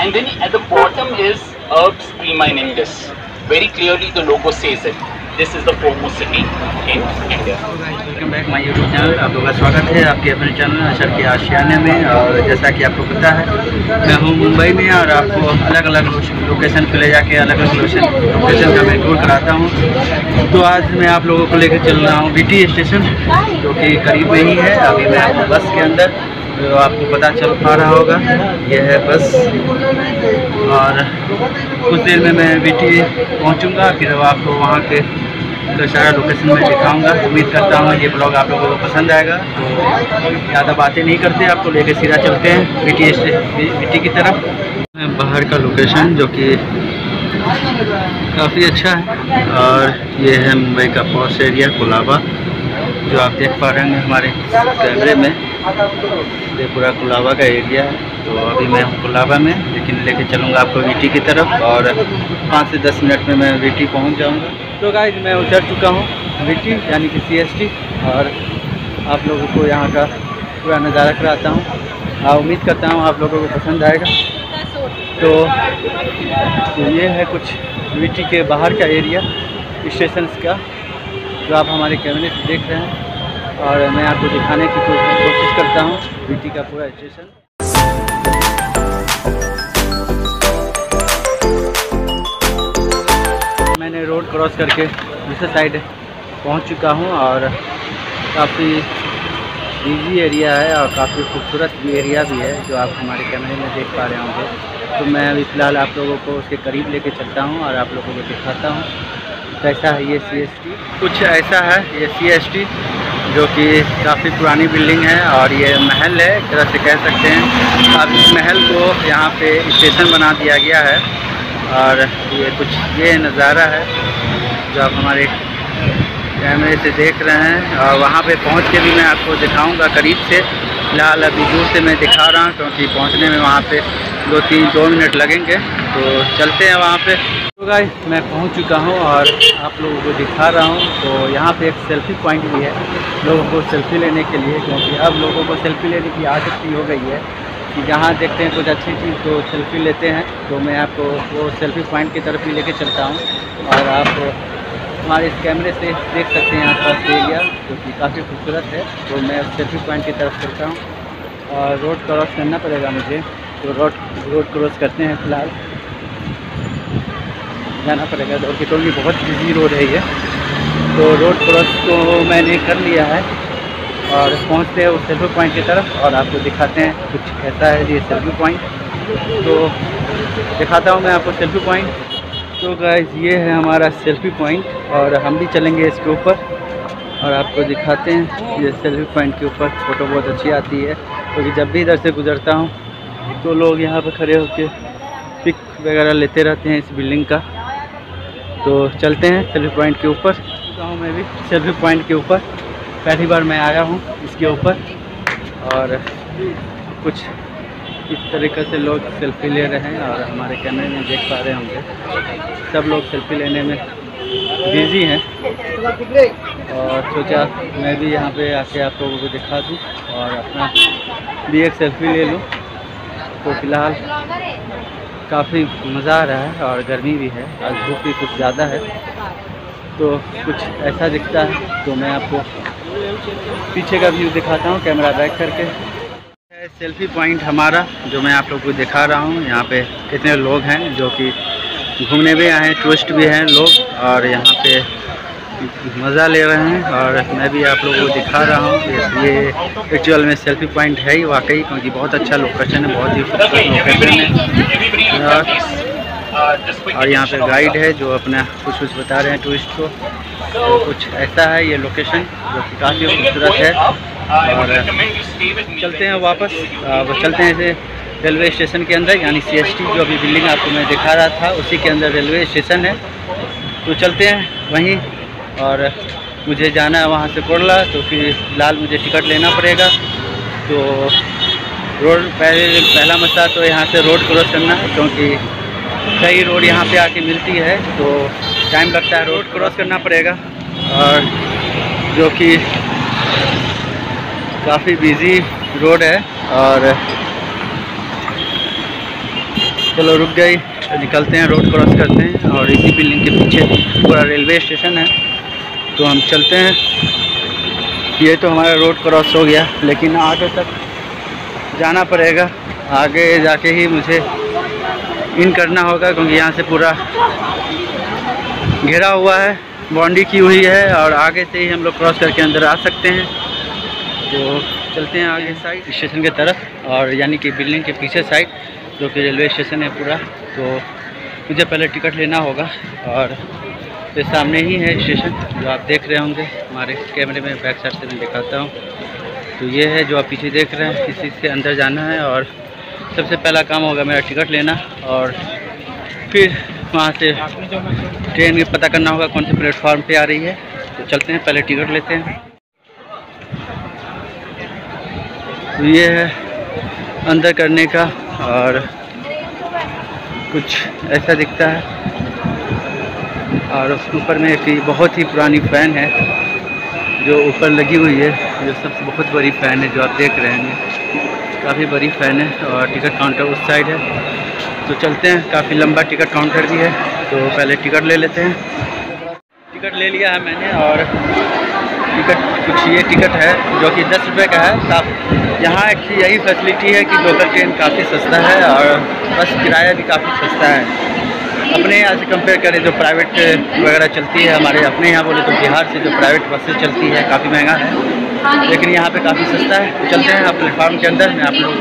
and then at the bottom is Herbs Prima in Indus. Very clearly the logo says it. This is the foremost city in India. Welcome back my YouTube channel. आप लोगों का स्वागत है आपके अपने channel अशर के आशियाने में। और जैसा कि आपको पता है मैं हूँ मुंबई में और आपको अलग अलग लोकेशन पे ले जाके अलग अलग लोकेशन का मैं टूर कराता हूँ। तो आज मैं आप लोगों को लेकर चल रहा हूँ वीटी स्टेशन, जो कि करीब में ही है। अभी मैं बस के अंदर, जो आपको पता चल पा रहा होगा, यह है बस। और कुछ देर में मैं वीटी पहुँचूँगा, फिर आपको वहाँ के तो सारा लोकेशन में दिखाऊंगा। उम्मीद करता हूँ ये ब्लॉग आप लोगों को पसंद आएगा। तो ज़्यादा बातें नहीं करते, आपको लेके सीधा चलते हैं वीटी की तरफ। बाहर का लोकेशन जो कि काफ़ी अच्छा है। और ये है मुंबई का पॉश एरिया कोलाबा, जो आप देख पा रहे हैं हमारे कैमरे में। ये पूरा कोलाबा का एरिया है। तो अभी मैं हूँ कोलाबा में, लेकिन लेके चलूँगा आपको वीटी की तरफ और 5 से 10 मिनट में मैं वीटी पहुँच जाऊँगा। तो गाइस मैं उतर चुका हूँ वीटी यानी कि CST, और आप लोगों को यहाँ का पूरा नज़ारा कराता हूँ। उम्मीद करता हूँ आप लोगों को पसंद आएगा। तो ये है कुछ वीटी के बाहर का एरिया स्टेशन का, जो आप हमारे कैमरे से देख रहे हैं। और मैं आपको दिखाने की कोशिश करता हूँ वीटी का पूरा स्टेशन। मैंने रोड क्रॉस करके दूसरे साइड पहुंच चुका हूं, और काफ़ी बिजी एरिया है और काफ़ी खूबसूरत भी एरिया भी है, जो आप हमारे कैमरे में देख पा रहे होंगे। तो मैं अभी फ़िलहाल आप लोगों को उसके करीब लेके चलता हूं और आप लोगों को दिखाता हूं कैसा है ये CST। कुछ ऐसा है ये CST, जो कि काफ़ी पुरानी बिल्डिंग है और ये महल है, एक तरह से कह सकते हैं। अब इस महल को यहाँ पे स्टेशन बना दिया गया है। और ये कुछ ये नज़ारा है जो आप हमारे कैमरे से देख रहे हैं। और वहाँ पे पहुँच के भी मैं आपको दिखाऊंगा करीब से। फिलहाल अभी दूर से मैं दिखा रहा हूँ, क्योंकि पहुँचने में वहाँ पे 2 मिनट लगेंगे। तो चलते हैं वहाँ पे। तो गाइस मैं पहुँच चुका हूँ और आप लोगों को दिखा रहा हूँ। तो यहाँ पे एक सेल्फ़ी पॉइंट भी है लोगों को सेल्फ़ी लेने के लिए, क्योंकि अब लोगों को सेल्फ़ी लेने की आदत सी हो गई है कि जहाँ देखते हैं कुछ अच्छी चीज़ तो सेल्फ़ी लेते हैं। तो मैं आपको वो सेल्फ़ी पॉइंट की तरफ ही लेके चलता हूँ। और आप हमारे इस कैमरे से देख सकते हैं आसपास का एरिया, जो कि काफ़ी खूबसूरत है। तो मैं सेल्फ़ी पॉइंट की तरफ चलता हूँ और रोड क्रॉस करना पड़ेगा मुझे। तो रोड क्रॉस करते हैं, फ़िलहाल जाना पड़ेगा दौड़ के, क्योंकि बहुत बिजी रोड है ये। तो रोड क्रॉस तो मैंने कर लिया है और पहुंचते हैं उस सेल्फ़ी पॉइंट की तरफ और आपको दिखाते हैं कुछ ऐसा है ये सेल्फ़ी पॉइंट। तो दिखाता हूं मैं आपको सेल्फ़ी पॉइंट। तो गाइस ये है हमारा सेल्फ़ी पॉइंट और हम भी चलेंगे इसके ऊपर और आपको दिखाते हैं। ये सेल्फ़ी पॉइंट के ऊपर फ़ोटो बहुत अच्छी आती है, क्योंकि जब भी इधर से गुज़रता हूँ तो लोग यहाँ पर खड़े होकर पिक वगैरह लेते रहते हैं इस बिल्डिंग का। तो चलते हैं सेल्फ़ी पॉइंट के ऊपर। तो हूँ मैं भी सेल्फ़ी पॉइंट के ऊपर, पहली बार मैं आया हूँ इसके ऊपर। और कुछ इस तरीक़े से लोग सेल्फ़ी ले रहे हैं और हमारे कैमरे में देख पा रहे होंगे सब लोग सेल्फ़ी लेने में बिज़ी हैं। और सोचा मैं भी यहाँ पे आके आप लोगों को दिखा दूँ और अपना भी एक सेल्फ़ी ले लूँ। तो फ़िलहाल काफ़ी मज़ा आ रहा है और गर्मी भी है, आज धूप भी कुछ ज़्यादा है। तो कुछ ऐसा दिखता है। तो मैं आपको पीछे का व्यू दिखाता हूँ कैमरा बैक करके। सेल्फ़ी पॉइंट हमारा जो मैं आप लोगों को दिखा रहा हूँ। यहाँ पे कितने लोग हैं जो कि घूमने भी आए हैं, टूरिस्ट भी हैं लोग, और यहाँ पे मज़ा ले रहे हैं। और मैं भी आप लोगों को दिखा रहा हूँ। ये एक्चुअल में सेल्फ़ी पॉइंट है ही वाकई, क्योंकि बहुत अच्छा लोकेशन है, बहुत ही खूबसूरत लोकेशन है। और यहाँ पे गाइड है जो अपना कुछ बता रहे हैं टूरिस्ट को। तो कुछ ऐसा है ये लोकेशन जो कि काफ़ी खूबसूरत है। और चलते हैं वापस, चलते हैं ऐसे रेलवे स्टेशन के अंदर, यानी CST जो अभी बिल्डिंग आपको मैं दिखा रहा था उसी के अंदर रेलवे स्टेशन है। तो चलते हैं वहीं, और मुझे जाना है वहाँ से कोरला। तो फिलहाल मुझे टिकट लेना पड़ेगा। तो पहला मसला तो यहाँ से रोड क्रॉस करना है, क्योंकि कई रोड यहाँ पे आके मिलती है तो टाइम लगता है, रोड क्रॉस करना पड़ेगा। और जो कि काफ़ी बिजी रोड है। और चलो रुक गई, निकलते हैं, रोड क्रॉस करते हैं। और इसी बिल्डिंग के पीछे पूरा रेलवे स्टेशन है, तो हम चलते हैं। ये तो हमारा रोड क्रॉस हो गया, लेकिन आगे तक जाना पड़ेगा। आगे जाके ही मुझे इन करना होगा, क्योंकि यहाँ से पूरा घेरा हुआ है, बाउंड्री की हुई है, और आगे से ही हम लोग क्रॉस करके अंदर आ सकते हैं। तो चलते हैं आगे साइड स्टेशन की तरफ, और यानी कि बिल्डिंग के पीछे साइड जो कि रेलवे स्टेशन है पूरा। तो मुझे पहले टिकट लेना होगा, और ये सामने ही है स्टेशन जो आप देख रहे होंगे। हमारे कैमरे में बैक साइड से मैं दिखाता हूँ। तो ये है जो आप पीछे देख रहे हैं, इसी से अंदर जाना है। और सबसे पहला काम होगा मेरा टिकट लेना, और फिर वहाँ से ट्रेन पता करना होगा कौन से प्लेटफॉर्म पे आ रही है। तो चलते हैं, पहले टिकट लेते हैं। तो ये है अंदर करने का, और कुछ ऐसा दिखता है। और उसके ऊपर में एक बहुत ही पुरानी फ़ैन है जो ऊपर लगी हुई है, जो सबसे बहुत बड़ी फ़ैन है जो आप देख रहे हैं, काफ़ी बड़ी फ़ैन है। और टिकट काउंटर उस साइड है। तो चलते हैं, काफ़ी लंबा टिकट काउंटर भी है। तो पहले टिकट ले लेते हैं। टिकट ले लिया है मैंने, और टिकट कुछ ये टिकट है जो कि 10 रुपये का है। यहाँ एक यही फैसिलिटी है कि लोकल ट्रेन काफ़ी सस्ता है, और बस किराया भी काफ़ी सस्ता है। अपने यहाँ से कंपेयर करें जो प्राइवेट वगैरह चलती है, हमारे अपने यहाँ बोले तो बिहार से जो प्राइवेट बसें चलती है काफ़ी महंगा है, लेकिन यहाँ पे काफ़ी सस्ता है। तो चलते हैं आप प्लेटफार्म के अंदर। मैं आप लोग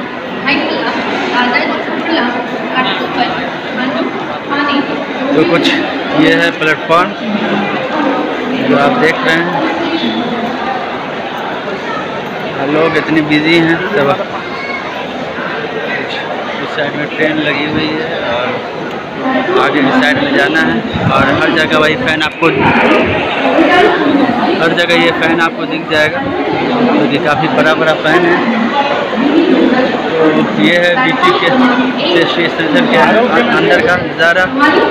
तो कुछ ये है प्लेटफॉर्म जो आप देख रहे हैं। लोग इतने बिजी हैं सब। उस साइड में ट्रेन लगी हुई है, और आगे इस साइड में जाना है। और हर जगह वही फ़ैन आपको, हर जगह ये फ़ैन आपको दिख जाएगा, तो ये काफ़ी बड़ा बड़ा फ़ैन है। तो ये है बीटी के स्टेशन के अंदर का नज़ारा।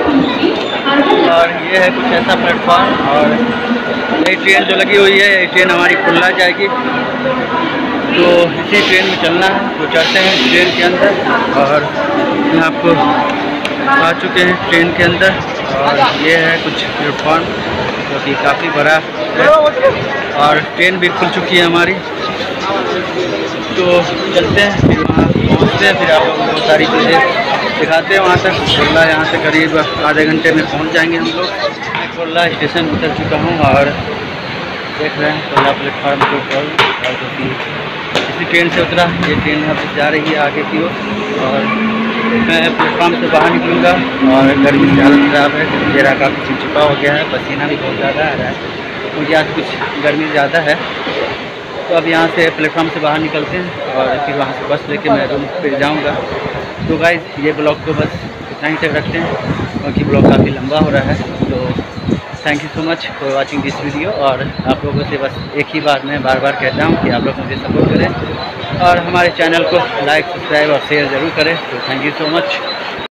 और ये है कुछ ऐसा प्लेटफॉर्म। और ये ट्रेन जो लगी हुई है, ये ट्रेन हमारी खुल्ला जाएगी, तो इसी ट्रेन में चलना है। तो चलते हैं ट्रेन के अंदर, और यहाँ आपको आ चुके हैं ट्रेन के अंदर। और ये है कुछ प्लेटफॉर्म जो कि काफ़ी बड़ा है, और ट्रेन भी खुल चुकी है हमारी। तो चलते हैं, फिर वहाँ पहुँचते हैं, फिर आप लोगों को सारी चीज़ें दिखाते हैं वहाँ तक। खुल्ला यहाँ से करीब आधे घंटे में पहुँच जाएंगे हम लोग। खुल्ला स्टेशन उतर चुका हूँ, और देख रहे हैं खुल्ला प्लेटफार्म के ऊपर, और जो कि इसी ट्रेन से उतरा। ये ट्रेन यहाँ पर जा रही है आगे की ओर, और मैं प्लेटफार्म से बाहर निकलूँगा। और गर्मी की हालत ख़राब है, चेहरा काफ़ी चिपचिपा हो गया है, पसीना भी बहुत ज़्यादा आ रहा है, क्योंकि आज कुछ गर्मी ज़्यादा है। तो अब यहाँ से प्लेटफार्म से बाहर निकलते हैं, और फिर वहाँ से बस लेके मैं रूम पे जाऊँगा। तो गाइस ये ब्लॉग तो बस इतना ही तक रखते हैं, क्योंकि ब्लॉग काफ़ी लंबा हो रहा है। तो thank you so much for watching this video. और आप लोगों से बस एक ही बात मैं बार बार कहता हूँ कि आप लोग मुझे सपोर्ट करें, और हमारे चैनल को लाइक, सब्सक्राइब और शेयर ज़रूर करें। तो थैंक यू सो मच।